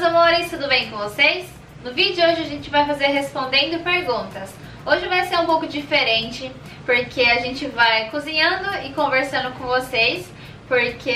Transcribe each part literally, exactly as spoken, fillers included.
amores, tudo bem com vocês? No vídeo de hoje a gente vai fazer respondendo perguntas. Hoje vai ser um pouco diferente, porque a gente vai cozinhando e conversando com vocês, porque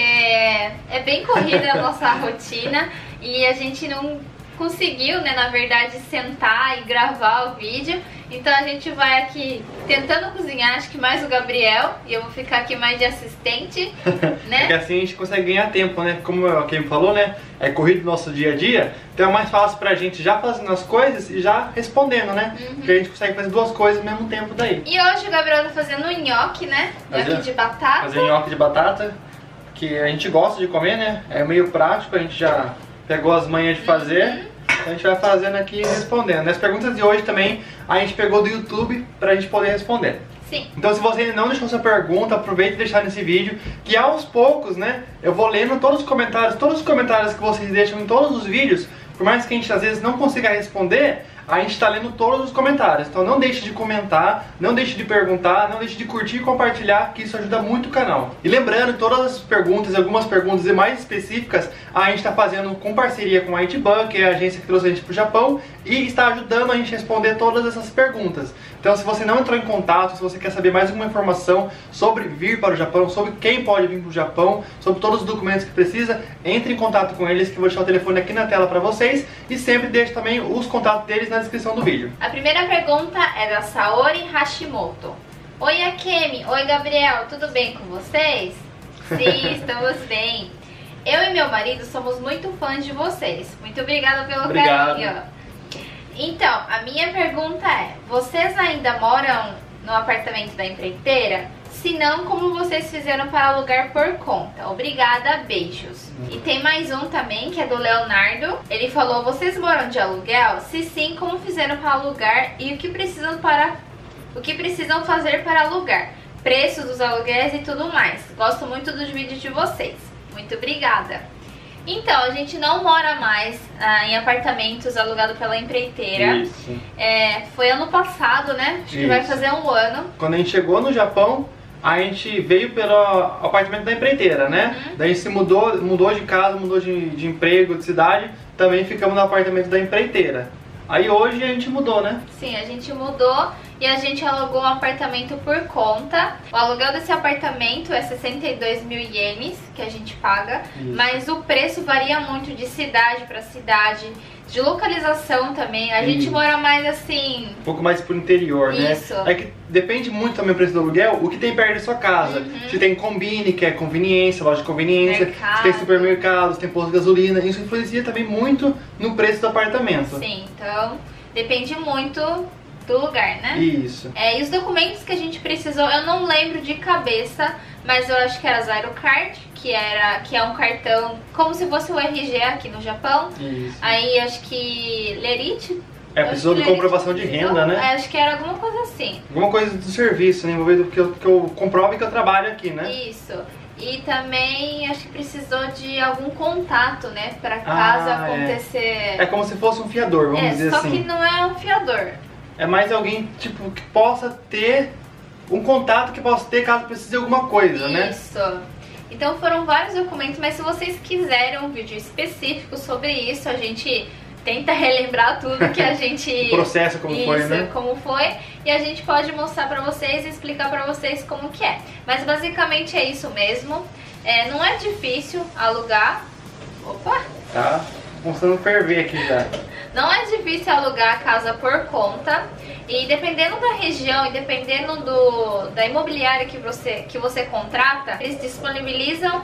é bem corrida a nossa rotina e a gente não conseguiu, né, na verdade, sentar e gravar o vídeo. Então a gente vai aqui tentando cozinhar, acho que mais o Gabriel, e eu vou ficar aqui mais de assistente, né? Porque assim a gente consegue ganhar tempo, né? Como o Kim falou, né? É corrido do nosso dia a dia, então é mais fácil pra gente já fazendo as coisas e já respondendo, né? Uhum. Porque a gente consegue fazer duas coisas ao mesmo tempo daí. E hoje o Gabriel tá fazendo nhoque, né? Nhoque de batata. Fazer nhoque de batata, que a gente gosta de comer, né? É meio prático, a gente já pegou as manhas de fazer. Uhum. A gente vai fazendo aqui e respondendo. As perguntas de hoje também a gente pegou do YouTube pra gente poder responder. Sim. Então se você ainda não deixou sua pergunta, aproveite e deixar nesse vídeo, que aos poucos, né, eu vou lendo todos os comentários, todos os comentários que vocês deixam em todos os vídeos. Por mais que a gente às vezes não consiga responder, a gente está lendo todos os comentários. Então não deixe de comentar, não deixe de perguntar, não deixe de curtir e compartilhar, que isso ajuda muito o canal. E lembrando, todas as perguntas, algumas perguntas mais específicas, a gente está fazendo com parceria com a Ichiban, que é a agência que trouxe a gente para o Japão, e está ajudando a gente a responder todas essas perguntas. Então se você não entrou em contato, se você quer saber mais alguma informação sobre vir para o Japão, sobre quem pode vir para o Japão, sobre todos os documentos que precisa, entre em contato com eles, que eu vou deixar o telefone aqui na tela para vocês, e sempre deixe também os contatos deles na descrição do vídeo. A primeira pergunta é da Saori Hashimoto. Oi Akemi, oi Gabriel, tudo bem com vocês? Sim, estamos bem. Eu e meu marido somos muito fãs de vocês. Muito obrigada pelo Obrigado. carinho. Então, a minha pergunta é: vocês ainda moram no apartamento da empreiteira? Se não, como vocês fizeram para alugar por conta? Obrigada, beijos. Uhum. E tem mais um também, que é do Leonardo. Ele falou: vocês moram de aluguel? Se sim, como fizeram para alugar e o que precisam para o que precisam fazer para alugar? Preços dos aluguéis e tudo mais. Gosto muito dos vídeos de vocês. Muito obrigada. Então, a gente não mora mais ah, em apartamentos alugados pela empreiteira. Isso. É, foi ano passado, né? Acho que Isso. vai fazer um ano. Quando a gente chegou no Japão, a gente veio pelo apartamento da empreiteira, né? Uhum. Daí a gente se mudou, mudou de casa, mudou de, de emprego, de cidade. Também ficamos no apartamento da empreiteira. Aí hoje a gente mudou, né? Sim, a gente mudou e a gente alugou um apartamento por conta. O aluguel desse apartamento é sessenta e dois mil ienes que a gente paga. Isso. Mas o preço varia muito de cidade para cidade, de localização também. A gente Isso. mora mais assim... Um pouco mais pro interior, né? Isso. É que depende muito também do preço do aluguel, o que tem perto da sua casa. Uhum. Se tem combine, que é conveniência, loja de conveniência, Mercado. se tem supermercados, tem posto de gasolina, isso influencia também muito no preço do apartamento. Sim, então depende muito do lugar, né? Isso. É, e os documentos que a gente precisou, eu não lembro de cabeça, mas eu acho que era Zyrocard, que, era, que é um cartão como se fosse o R G aqui no Japão. Isso. Aí acho que Lerite. É, precisou de comprovação de renda, né? É, acho que era alguma coisa assim. Alguma coisa do serviço, né? Envolvido que eu, que eu comprove que eu trabalho aqui, né? Isso. E também acho que precisou de algum contato, né? Pra caso ah, acontecer... É. é como se fosse um fiador, vamos é, dizer só assim. Só que não é um fiador. É mais alguém, tipo, que possa ter um contato que possa ter caso precise de alguma coisa, Isso. né? Isso. Então foram vários documentos, mas se vocês quiserem um vídeo específico sobre isso, a gente tenta relembrar tudo que a gente... o processo como isso, foi, né? como foi, e a gente pode mostrar pra vocês e explicar pra vocês como que é. Mas basicamente é isso mesmo. É, não é difícil alugar... Opa! Tá mostrando ferver aqui já. Não é difícil alugar a casa por conta. E dependendo da região e dependendo do, da imobiliária que você, que você contrata, eles disponibilizam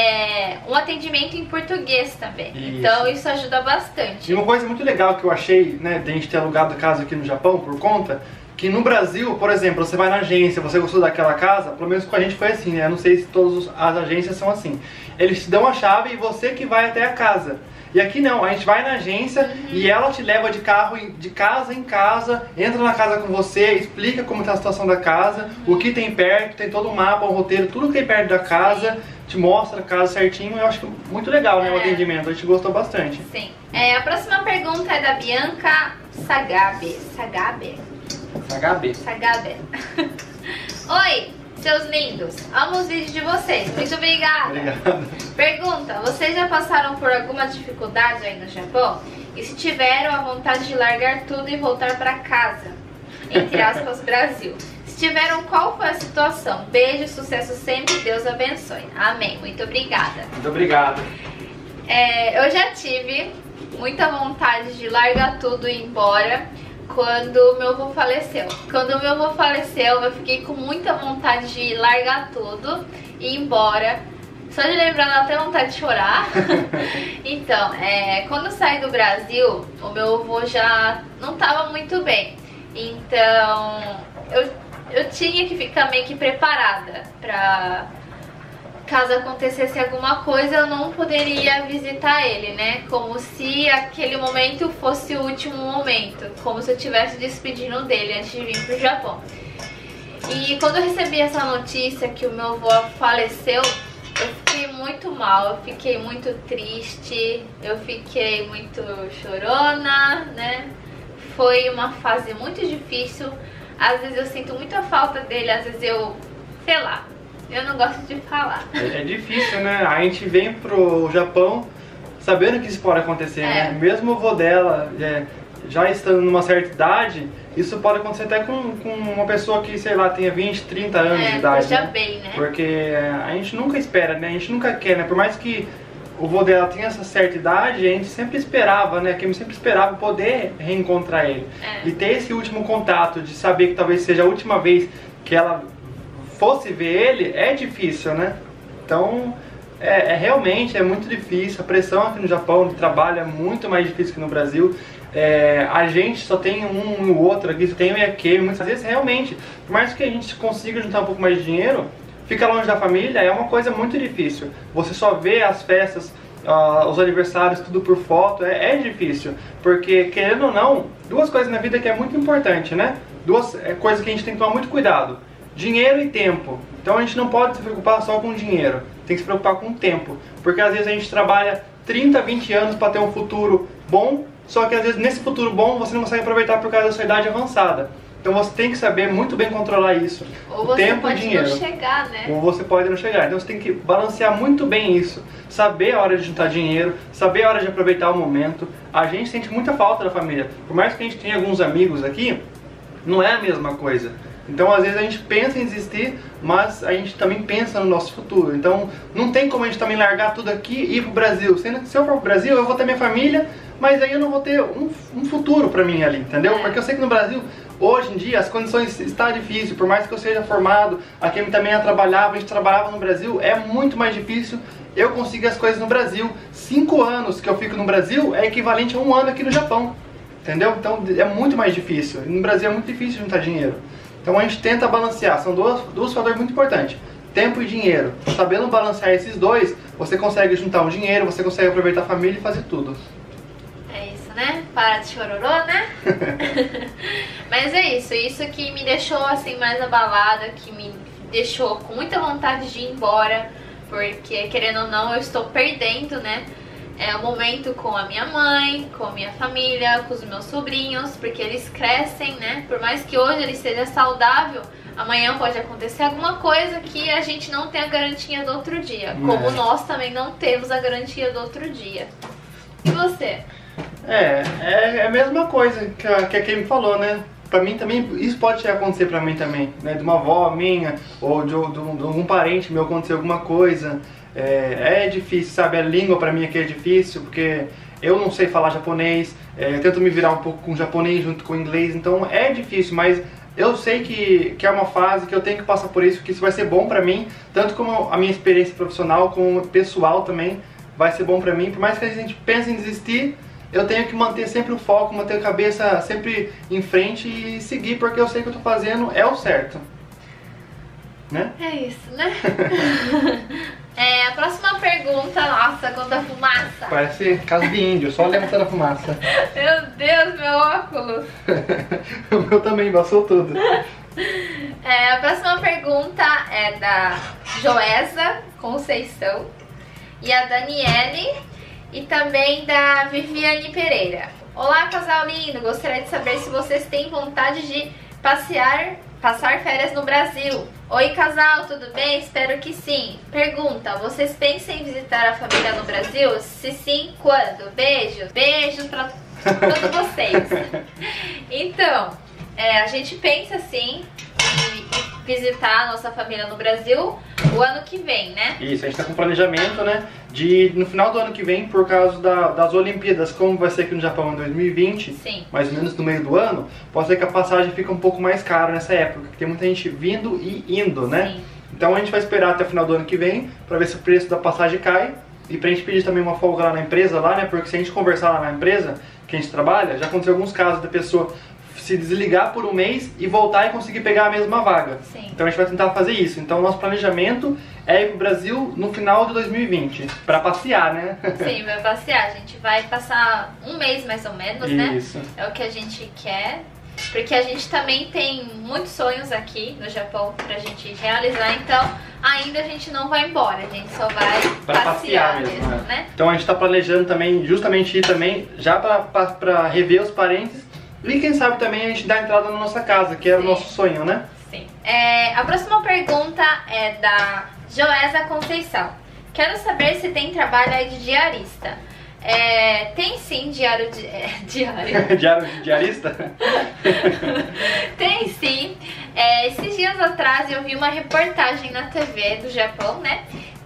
é, um atendimento em português também. Isso. Então isso ajuda bastante. E uma coisa muito legal que eu achei, né, de a gente ter alugado a casa aqui no Japão por conta, que no Brasil, por exemplo, você vai na agência, você gostou daquela casa, pelo menos com a gente foi assim, né? Eu não sei se todas as agências são assim. Eles te dão a chave e você que vai até a casa. E aqui não, a gente vai na agência uhum. e ela te leva de carro, de casa em casa, entra na casa com você, explica como está a situação da casa, uhum. o que tem perto, tem todo um mapa, um roteiro, tudo que tem perto da casa, Sim. te mostra a casa certinho. Eu acho muito legal, né, é. o atendimento, a gente gostou bastante. Sim. É, a próxima pergunta é da Bianca Sagabe. Sagabe? Sagabe. Sagabe. Oi! Seus lindos, amo os vídeos de vocês. Muito obrigada. Obrigado. Pergunta, vocês já passaram por alguma dificuldade aí no Japão? E se tiveram a vontade de largar tudo e voltar pra casa? Entre aspas, Brasil. Se tiveram, qual foi a situação? Beijo, sucesso sempre, Deus abençoe. Amém. Muito obrigada. Muito obrigado. É, eu já tive muita vontade de largar tudo e ir embora quando meu avô faleceu. Quando meu avô faleceu, eu fiquei com muita vontade de largar tudo e ir embora. Só de lembrar dá até vontade de chorar. Então, é, quando eu saí do Brasil, o meu avô já não estava muito bem. Então, eu, eu tinha que ficar meio que preparada pra... Caso acontecesse alguma coisa, eu não poderia visitar ele, né? Como se aquele momento fosse o último momento. Como se eu estivesse despedindo dele antes de vir pro Japão. E quando eu recebi essa notícia que o meu avô faleceu, eu fiquei muito mal, eu fiquei muito triste, eu fiquei muito chorona, né? Foi uma fase muito difícil. Às vezes eu sinto muita falta dele, às vezes eu, sei lá, eu não gosto de falar. É, é difícil, né? A gente vem pro Japão sabendo que isso pode acontecer, é. né? Mesmo o avô dela é, já estando numa certa idade, isso pode acontecer até com, com uma pessoa que, sei lá, tenha vinte, trinta anos é, de idade. Já né? bem, né? Porque a gente nunca espera, né? A gente nunca quer, né? Por mais que o avô dela tenha essa certa idade, a gente sempre esperava, né? Que eu sempre esperava poder reencontrar ele. É. E ter esse último contato, de saber que talvez seja a última vez que ela fosse ver ele, é difícil, né? Então, é, é realmente é muito difícil. A pressão aqui no Japão de trabalho é muito mais difícil que no Brasil. É, a gente só tem um e o outro aqui, só tem o IAQ. Muitas vezes, realmente, por mais que a gente consiga juntar um pouco mais de dinheiro, ficar longe da família é uma coisa muito difícil. Você só vê as festas, uh, os aniversários, tudo por foto, é, é difícil. Porque, querendo ou não, duas coisas na vida que é muito importante, né? Duas é, coisas que a gente tem que tomar muito cuidado. Dinheiro e tempo. Então a gente não pode se preocupar só com dinheiro, tem que se preocupar com o tempo. Porque às vezes a gente trabalha trinta, vinte anos para ter um futuro bom, só que às vezes nesse futuro bom você não consegue aproveitar por causa da sua idade avançada. Então você tem que saber muito bem controlar isso. Ou o você tempo pode e dinheiro. não chegar, né? Ou você pode não chegar. Então você tem que balancear muito bem isso. Saber a hora de juntar dinheiro, saber a hora de aproveitar o momento. A gente sente muita falta da família. Por mais que a gente tenha alguns amigos aqui, não é a mesma coisa. Então às vezes a gente pensa em desistir, mas a gente também pensa no nosso futuro. Então não tem como a gente também largar tudo aqui e ir pro Brasil. Sendo que se eu for pro Brasil, eu vou ter minha família, mas aí eu não vou ter um, um futuro pra mim ali, entendeu? É. Porque eu sei que no Brasil, hoje em dia, as condições estão difíceis. Por mais que eu seja formado, a Kemi também a trabalhava, a gente trabalhava no Brasil, é muito mais difícil eu conseguir as coisas no Brasil. Cinco anos que eu fico no Brasil é equivalente a um ano aqui no Japão, entendeu? Então é muito mais difícil. No Brasil é muito difícil juntar dinheiro. Então a gente tenta balancear, são dois, dois fatores muito importantes, tempo e dinheiro. Sabendo balancear esses dois, você consegue juntar o dinheiro, você consegue aproveitar a família e fazer tudo. É isso, né? Para de chororô, né? Mas é isso, isso que me deixou assim mais abalada, que me deixou com muita vontade de ir embora, porque querendo ou não eu estou perdendo, né? É o momento com a minha mãe, com a minha família, com os meus sobrinhos, porque eles crescem, né? Por mais que hoje ele seja saudável, amanhã pode acontecer alguma coisa que a gente não tem a garantia do outro dia. Como é. nós também não temos a garantia do outro dia. E você? É, é, é a mesma coisa que a, que a Kemi falou, né? Pra mim também, isso pode acontecer pra mim também, né? De uma avó minha, ou de, de, de algum parente meu acontecer alguma coisa. É, é difícil, sabe? A língua pra mim aqui é difícil, porque eu não sei falar japonês, é, eu tento me virar um pouco com japonês junto com inglês, então é difícil, mas eu sei que, que é uma fase que eu tenho que passar por isso, que isso vai ser bom pra mim, tanto como a minha experiência profissional, como pessoal também vai ser bom pra mim. Por mais que a gente pense em desistir, eu tenho que manter sempre o foco, manter a cabeça sempre em frente e seguir, porque eu sei que eu tô fazendo é o certo. Né? É isso, né? É, a próxima pergunta, nossa, quanta fumaça. Parece casa de índio, só levantando a fumaça. Meu Deus, meu óculos. O meu também, passou tudo. É, a próxima pergunta é da Joesa Conceição e a Daniele e também da Viviane Pereira. Olá, casal lindo, gostaria de saber se vocês têm vontade de passear passar férias no Brasil. Oi casal, tudo bem? Espero que sim. Pergunta, vocês pensam em visitar a família no Brasil? Se sim, quando? Beijo. Beijo pra todos vocês. Então, é, a gente pensa sim em visitar a nossa família no Brasil o ano que vem, né? Isso, a gente tá com planejamento, né, de no final do ano que vem, por causa da, das Olimpíadas, como vai ser aqui no Japão em dois mil e vinte, Sim. mais ou menos no meio do ano, pode ser que a passagem fique um pouco mais cara nessa época, porque tem muita gente vindo e indo, né? Sim. Então a gente vai esperar até o final do ano que vem, pra ver se o preço da passagem cai, e pra gente pedir também uma folga lá na empresa, lá, né, porque se a gente conversar lá na empresa, que a gente trabalha, já aconteceu alguns casos da pessoa se desligar por um mês e voltar e conseguir pegar a mesma vaga. Sim. Então a gente vai tentar fazer isso. Então o nosso planejamento é ir pro Brasil no final de dois mil e vinte, pra passear, né? Sim, vai passear. A gente vai passar um mês mais ou menos, né? Isso. É o que a gente quer. Porque a gente também tem muitos sonhos aqui no Japão pra gente realizar, então ainda a gente não vai embora, a gente só vai pra passear, passear mesmo, mesmo, né? né? Então a gente tá planejando também, justamente ir também, já pra, pra, pra rever os parentes e quem sabe também a gente dar entrada na nossa casa, que era Sim. o nosso sonho, né? Sim. É, a próxima pergunta é da Joesa Conceição. Quero saber se tem trabalho aí de diarista. É, tem sim, diário de... É, diário. Diário de diarista? Tem sim. É, esses dias atrás eu vi uma reportagem na T V do Japão, né?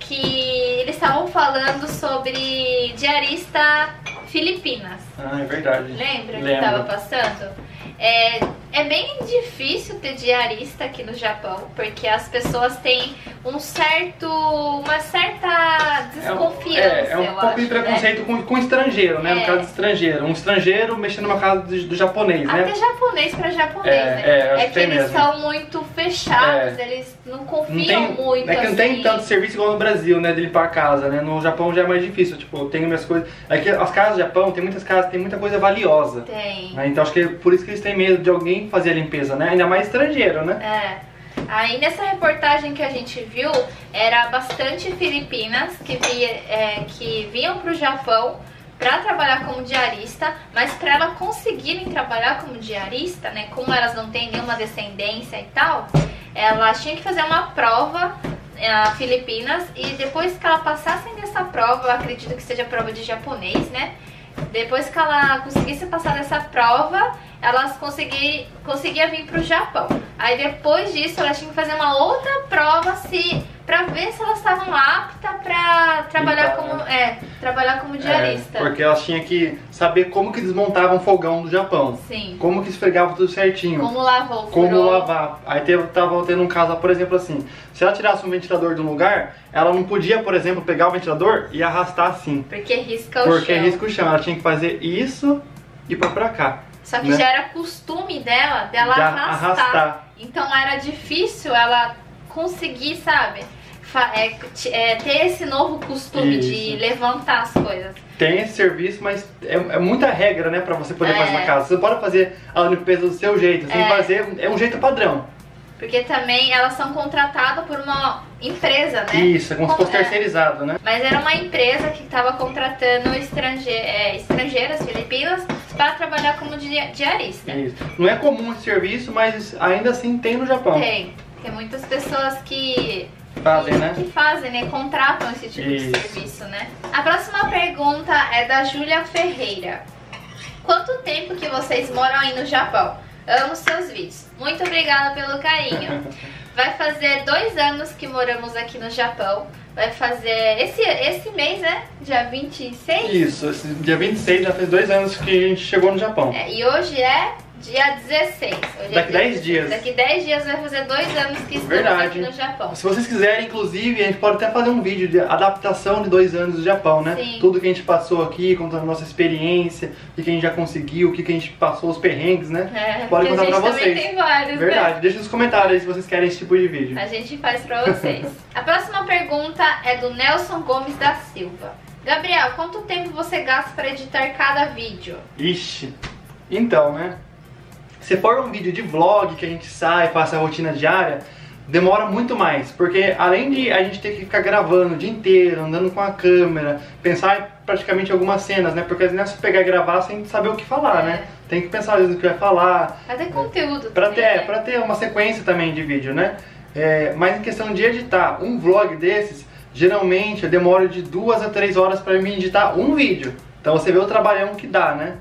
Que eles estavam falando sobre diarista Filipinas. Ah, é verdade. Lembra Lembro. que estava passando? É, é bem difícil ter diarista aqui no Japão, porque as pessoas têm um certo, uma certa desconfiança. É, é, é um eu pouco acho, de preconceito né? com, com estrangeiro, né? É. No caso de estrangeiro. Um estrangeiro mexendo numa casa do, do japonês, né? Até japonês pra japonês, É, né? é, eu acho É que que tem eles mesmo. são muito fechados, É. eles não Não confiam tem, muito é que não assim. tem tanto serviço igual no Brasil, né? De limpar a casa, né? No Japão já é mais difícil. Tipo, eu tenho minhas coisas. É que as casas do Japão, tem muitas casas, tem muita coisa valiosa. Tem. Né? Então acho que é por isso que eles têm medo de alguém fazer a limpeza, né? Ainda mais estrangeiro, né? É. Aí nessa reportagem que a gente viu, era bastante filipinas que, via, é, que vinham pro Japão para trabalhar como diarista, mas para elas conseguirem trabalhar como diarista, né, como elas não têm nenhuma descendência e tal, elas tinham que fazer uma prova a Filipinas, e depois que elas passassem dessa prova, eu acredito que seja prova de japonês, né? Depois que ela conseguisse passar dessa prova, elas consegui, conseguiam vir pro Japão. Aí depois disso, elas tinham que fazer uma outra prova se, pra ver se elas estavam aptas pra trabalhar Então, como, é, trabalhar como diarista. É, porque elas tinham que saber como que desmontavam o fogão do Japão. Sim. Como que esfregava tudo certinho. Como lavar o Como furô. lavar. Aí teve, tava tendo um caso, por exemplo, assim, se ela tirasse um ventilador de um lugar, ela não podia, por exemplo, pegar o ventilador e arrastar assim. Porque risca o Porque chão. risca o chão. Ela tinha que fazer isso e pôr pra cá. Só que né? já era costume dela, dela Já arrastar. arrastar. Então era difícil ela conseguir, sabe, fa- é, t- é, ter esse novo costume de Isso. levantar as coisas. Tem esse serviço, mas é, é muita regra, né, pra você poder É. fazer uma casa. Você não pode fazer a limpeza do seu jeito, você tem que É. fazer, é um jeito padrão. Porque também elas são contratadas por uma empresa, né? Isso, é como se fosse é. terceirizado, né? Mas era uma empresa que estava contratando estrange é, estrangeiras, filipinas, para trabalhar como di- diarista. Isso. Não é comum esse serviço, mas ainda assim tem no Japão. Tem. Tem muitas pessoas que Fazem, que, né? que fazem, né? Contratam esse tipo Isso. de serviço, né? A próxima pergunta é da Júlia Ferreira. Quanto tempo que vocês moram aí no Japão? Amo seus vídeos. Muito obrigada pelo carinho. Vai fazer dois anos que moramos aqui no Japão. Vai fazer esse, esse mês, né? Dia vinte e seis? Isso, esse dia vinte e seis já fez dois anos que a gente chegou no Japão. É, e hoje é dia dezesseis. Hoje Daqui é dia dez dezesseis. dias. Daqui dez dias vai fazer dois anos que estamos Verdade. aqui no Japão. Se vocês quiserem, inclusive, a gente pode até fazer um vídeo de adaptação de dois anos do Japão, né? Sim. Tudo que a gente passou aqui, contando a nossa experiência, o que a gente já conseguiu, o que a gente passou, os perrengues, né? É, Pode porque contar a pra gente também vocês. tem vários, Verdade, né? deixa nos comentários aí se vocês querem esse tipo de vídeo. A gente faz pra vocês. A próxima pergunta é do Nelson Gomes da Silva. Gabriel, quanto tempo você gasta para editar cada vídeo? Ixi, então, né? Se for um vídeo de vlog que a gente sai, passa a rotina diária, demora muito mais, porque além de a gente ter que ficar gravando o dia inteiro, andando com a câmera, pensar praticamente algumas cenas, né? Porque não é só pegar e gravar sem saber o que falar, É. né? Tem que pensar às vezes no que vai falar. Pra ter conteúdo Pra também, ter, né? pra ter uma sequência também de vídeo, né? É, mas em questão de editar um vlog desses, geralmente eu demoro de duas a três horas pra me editar um vídeo. Então você vê o trabalhão que dá, né?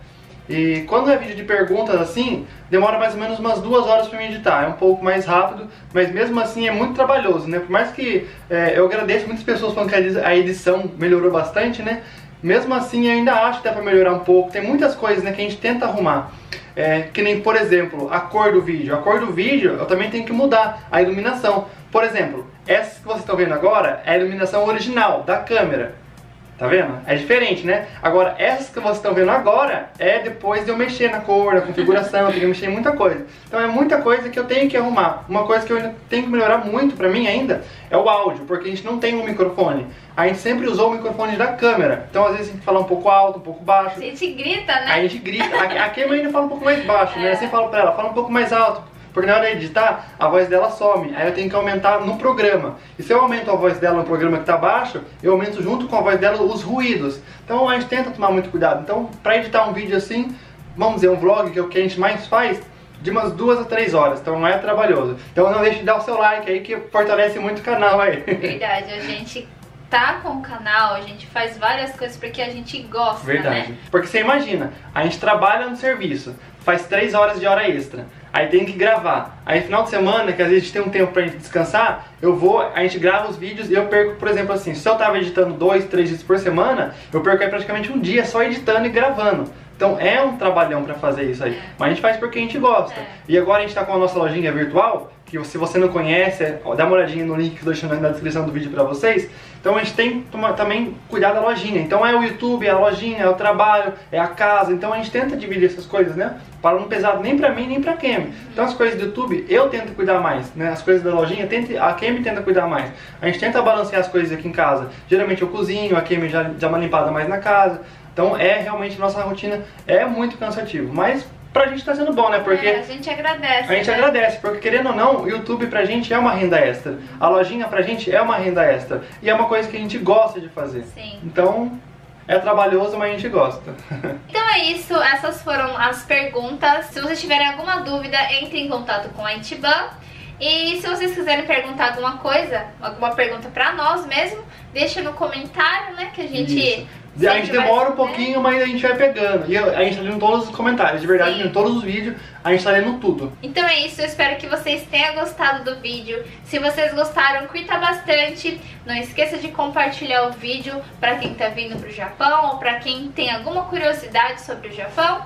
E quando é vídeo de perguntas assim, demora mais ou menos umas duas horas pra me editar. É um pouco mais rápido, mas mesmo assim é muito trabalhoso, né? Por mais que é, eu agradeço muitas pessoas falando que a edição melhorou bastante, né? Mesmo assim eu ainda acho que dá pra melhorar um pouco. Tem muitas coisas, né, que a gente tenta arrumar. É, que nem, por exemplo, a cor do vídeo. A cor do vídeo eu também tenho que mudar a iluminação. Por exemplo, essa que vocês estão vendo agora é a iluminação original da câmera. Tá vendo? É diferente, né? Agora, essas que vocês estão vendo agora é depois de eu mexer na cor, na configuração, eu tenho que mexer em muita coisa. Então é muita coisa que eu tenho que arrumar. Uma coisa que eu ainda tenho que melhorar muito pra mim ainda é o áudio, porque a gente não tem um microfone. A gente sempre usou o microfone da câmera. Então às vezes a gente fala um pouco alto, um pouco baixo. A gente grita, né? Aí a gente grita. A, a Kemi ainda fala um pouco mais baixo, né? Eu sempre falo pra ela, fala um pouco mais alto. Porque na hora de editar, a voz dela some. Aí eu tenho que aumentar no programa. E se eu aumento a voz dela no programa que tá baixo, eu aumento junto com a voz dela os ruídos. Então a gente tenta tomar muito cuidado. Então, pra editar um vídeo assim, vamos dizer, um vlog, que é o que a gente mais faz, de umas duas a três horas. Então não é trabalhoso. Então não deixe de dar o seu like aí, que fortalece muito o canal aí. Verdade, a gente tá com o canal, a gente faz várias coisas porque a gente gosta, Verdade. né? Porque você imagina, a gente trabalha no serviço, faz três horas de hora extra. Aí tem que gravar. Aí final de semana, que às vezes a gente tem um tempo pra gente descansar, eu vou, a gente grava os vídeos e eu perco, por exemplo assim, se eu tava editando dois, três dias por semana, eu perco aí praticamente um dia só editando e gravando. Então é um trabalhão pra fazer isso aí. Mas a gente faz porque a gente gosta. É. E agora a gente tá com a nossa lojinha virtual, que se você não conhece, ó, dá uma olhadinha no link que eu tô deixando na descrição do vídeo pra vocês. Então a gente tem que tomar, também cuidar da lojinha. Então é o YouTube, é a lojinha, é o trabalho, é a casa. Então a gente tenta dividir essas coisas, né? Para não pesar nem pra mim, nem pra Kemi. Então as coisas do YouTube eu tento cuidar mais, né? As coisas da lojinha tente, a Kemi tenta cuidar mais. A gente tenta balancear as coisas aqui em casa. Geralmente eu cozinho, a Kemi já dá uma limpada mais na casa. Então é realmente, nossa rotina é muito cansativo. Mas pra gente tá sendo bom, né? Porque É, a gente agradece. a gente né? agradece, porque querendo ou não, o YouTube pra gente é uma renda extra. A lojinha pra gente é uma renda extra. E é uma coisa que a gente gosta de fazer. Sim. Então, é trabalhoso, mas a gente gosta. Então é isso, essas foram as perguntas. Se vocês tiverem alguma dúvida, entre em contato com a Itiban. E se vocês quiserem perguntar alguma coisa, alguma pergunta pra nós mesmo, deixa no comentário, né? Que a gente... Isso. A gente demora um pouquinho, mas a gente vai pegando. E a gente tá lendo todos os comentários, de verdade, Sim. em todos os vídeos, a gente tá lendo tudo. Então é isso, eu espero que vocês tenham gostado do vídeo. Se vocês gostaram, curta bastante. Não esqueça de compartilhar o vídeo pra quem tá vindo pro Japão ou pra quem tem alguma curiosidade sobre o Japão.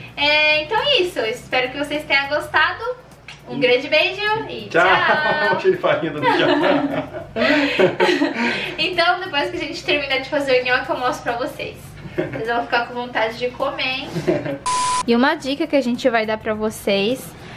É, então é isso, eu espero que vocês tenham gostado. Um grande beijo e tchau! Tchau! Cheio de farinha do Japão. Então, depois que a gente terminar de fazer o nhoque, eu mostro pra vocês. Vocês vão ficar com vontade de comer, hein? E uma dica que a gente vai dar pra vocês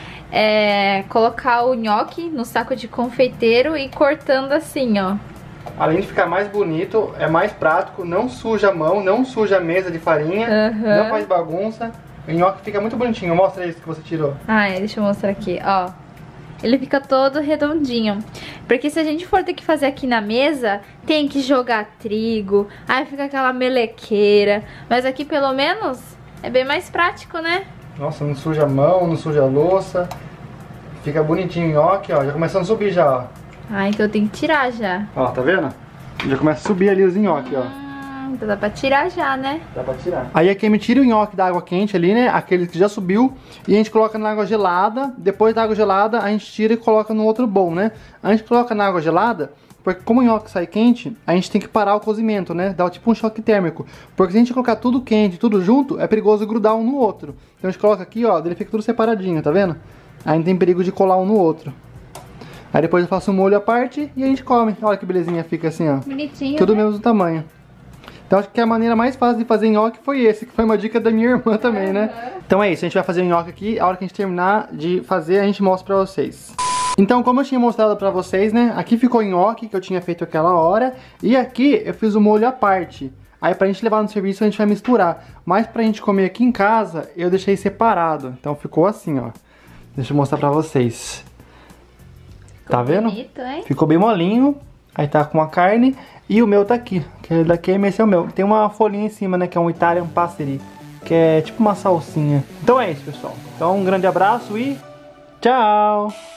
é colocar o nhoque no saco de confeiteiro e cortando assim, ó. Além de ficar mais bonito, é mais prático, não suja a mão, não suja a mesa de farinha, Uhum. não faz bagunça. O nhoque fica muito bonitinho. Mostra isso que você tirou. Ah, é, deixa eu mostrar aqui, ó. Ele fica todo redondinho. Porque se a gente for ter que fazer aqui na mesa, tem que jogar trigo, aí fica aquela melequeira. Mas aqui pelo menos é bem mais prático, né? Nossa, não suja a mão, não suja a louça. Fica bonitinho o nhoque, ó. Já começando a subir já, ó. Ah, então eu tenho que tirar já. Ó, tá vendo? Já começa a subir ali os nhoque, ó. Hum, então dá pra tirar já, né? Dá pra tirar. Aí a Kemi tira o nhoque da água quente ali, né? Aquele que já subiu. E a gente coloca na água gelada. Depois da água gelada, a gente tira e coloca no outro bowl, né? A gente coloca na água gelada, porque como o nhoque sai quente, a gente tem que parar o cozimento, né? Dá tipo um choque térmico. Porque se a gente colocar tudo quente, tudo junto, é perigoso grudar um no outro. Então a gente coloca aqui, ó, ele fica tudo separadinho, tá vendo? Aí não tem perigo de colar um no outro. Aí depois eu faço um molho à parte e a gente come. Olha que belezinha fica assim, ó. Bonitinho. Tudo né? mesmo tamanho. Então acho que a maneira mais fácil de fazer nhoque foi esse, que foi uma dica da minha irmã também, né? Então é isso, a gente vai fazer o nhoque aqui. A hora que a gente terminar de fazer, a gente mostra pra vocês. Então, como eu tinha mostrado pra vocês, né? Aqui ficou o nhoque que eu tinha feito aquela hora. E aqui eu fiz o molho à parte. Aí pra gente levar no serviço a gente vai misturar. Mas pra gente comer aqui em casa, eu deixei separado. Então ficou assim, ó. Deixa eu mostrar pra vocês. Tá vendo? Bonito, hein? Ficou bem molinho. Aí tá com a carne. E o meu tá aqui, que é daqui, esse é o meu. Tem uma folhinha em cima, né, que é um Italian Pastry, que é tipo uma salsinha. Então é isso, pessoal. Então um grande abraço e tchau!